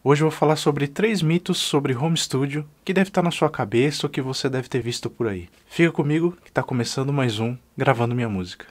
Hoje eu vou falar sobre 3 mitos sobre home studio que deve estar na sua cabeça ou que você deve ter visto por aí. Fica comigo que está começando mais um Gravando Minha Música.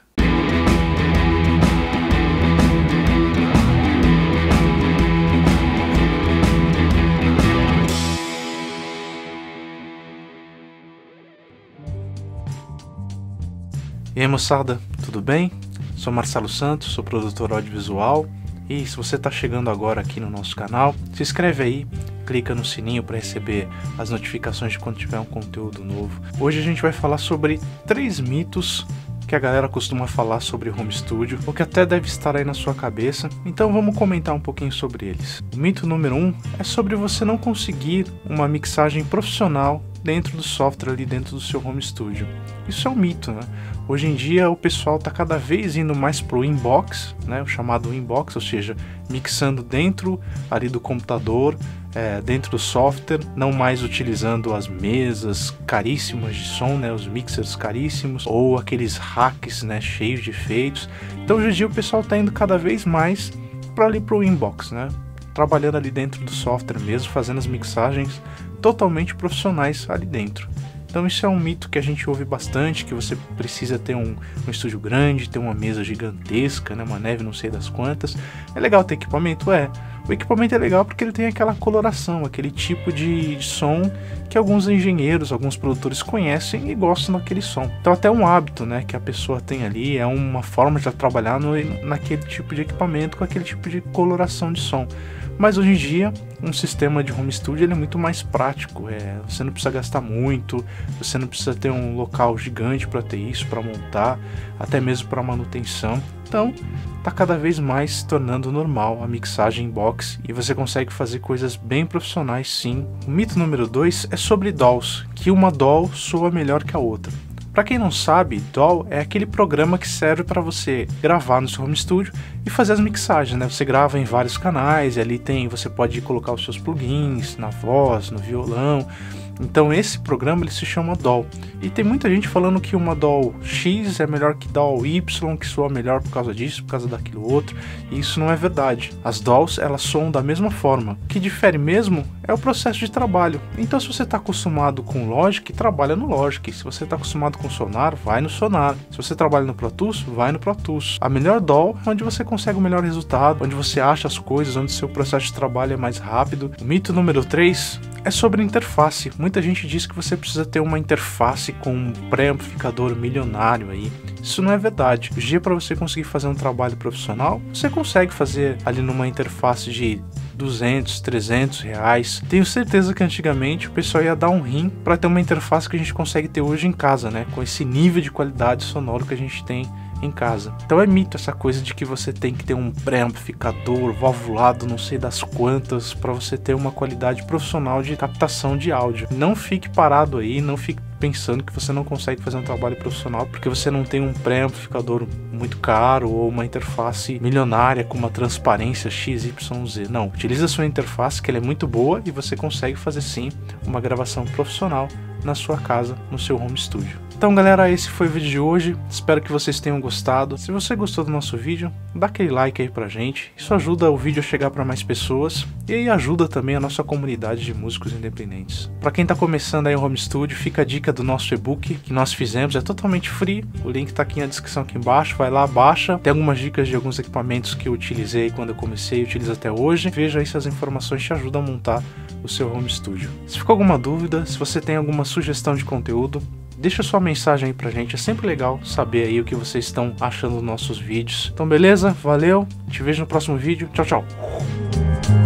E aí moçada, tudo bem? Sou Marcelo Santos, sou produtor audiovisual e se você está chegando agora aqui no nosso canal, se inscreve aí, clica no sininho para receber as notificações de quando tiver um conteúdo novo. Hoje a gente vai falar sobre 3 mitos que a galera costuma falar sobre home studio, ou que até deve estar aí na sua cabeça, então vamos comentar um pouquinho sobre eles. O mito número 1 é sobre você não conseguir uma mixagem profissional dentro do software ali dentro do seu home studio. Isso é um mito, né? Hoje em dia o pessoal está cada vez indo mais pro inbox, né? O chamado inbox, ou seja, mixando dentro ali do computador, dentro do software, não mais utilizando as mesas caríssimas de som, né? Os mixers caríssimos, ou aqueles racks, né? Cheios de efeitos. Então hoje em dia o pessoal está indo cada vez mais para ali pro inbox, né? Trabalhando ali dentro do software mesmo, fazendo as mixagens totalmente profissionais ali dentro. Então isso é um mito que a gente ouve bastante, que você precisa ter um estúdio grande, ter uma mesa gigantesca, né, uma neve não sei das quantas. É legal ter equipamento? O equipamento é legal porque ele tem aquela coloração, aquele tipo de som que alguns engenheiros, alguns produtores conhecem e gostam daquele som. Então até um hábito, né, que a pessoa tem ali, é uma forma de trabalhar naquele tipo de equipamento, com aquele tipo de coloração de som. Mas hoje em dia, um sistema de home studio ele é muito mais prático, você não precisa gastar muito, você não precisa ter um local gigante para ter isso, para montar, até mesmo para manutenção. Então, está cada vez mais se tornando normal a mixagem em box e você consegue fazer coisas bem profissionais sim. O mito número 2 é sobre DAWs, que uma DAW soa melhor que a outra. Para quem não sabe, DAW é aquele programa que serve para você gravar no seu home studio e fazer as mixagens, né? Você grava em vários canais e ali você pode colocar os seus plugins na voz, no violão. Então esse programa ele se chama DAW. E tem muita gente falando que uma DAW X é melhor que DAW Y, que soa melhor por causa disso, por causa daquilo outro. E isso não é verdade. As DAWs elas soam da mesma forma. O que difere mesmo é o processo de trabalho. Então se você está acostumado com Logic, trabalha no Logic. Se você está acostumado com Sonar, vai no Sonar. Se você trabalha no Pro Tools, vai no Pro Tools. A melhor DAW é onde você consegue o melhor resultado, onde você acha as coisas, onde seu processo de trabalho é mais rápido. O mito número 3 é sobre interface. Muita gente diz que você precisa ter uma interface com um pré-amplificador milionário aí. Isso não é verdade. Hoje em dia, para você conseguir fazer um trabalho profissional, você consegue fazer ali numa interface de 200, 300 reais. Tenho certeza que antigamente o pessoal ia dar um rim para ter uma interface que a gente consegue ter hoje em casa, né? Com esse nível de qualidade sonoro que a gente tem em casa. Então é mito essa coisa de que você tem que ter um pré-amplificador valvulado não sei das quantas para você ter uma qualidade profissional de captação de áudio. Não fique parado aí, não fique pensando que você não consegue fazer um trabalho profissional porque você não tem um pré-amplificador muito caro ou uma interface milionária com uma transparência XYZ. Não, utilize a sua interface que ela é muito boa e você consegue fazer sim uma gravação profissional na sua casa, no seu home studio. Então galera, esse foi o vídeo de hoje, espero que vocês tenham gostado. Se você gostou do nosso vídeo, dá aquele like aí pra gente, isso ajuda o vídeo a chegar para mais pessoas e aí ajuda também a nossa comunidade de músicos independentes. Para quem tá começando aí o home studio, fica a dica do nosso e-book que nós fizemos, é totalmente free, o link tá aqui na descrição aqui embaixo, vai lá, baixa, tem algumas dicas de alguns equipamentos que eu utilizei quando eu comecei e utilizo até hoje, veja aí se as informações te ajudam a montar o seu home studio. Se ficou alguma dúvida, se você tem alguma sugestão de conteúdo, deixa sua mensagem aí pra gente, é sempre legal saber aí o que vocês estão achando dos nossos vídeos. Então beleza? Valeu, te vejo no próximo vídeo, tchau, tchau!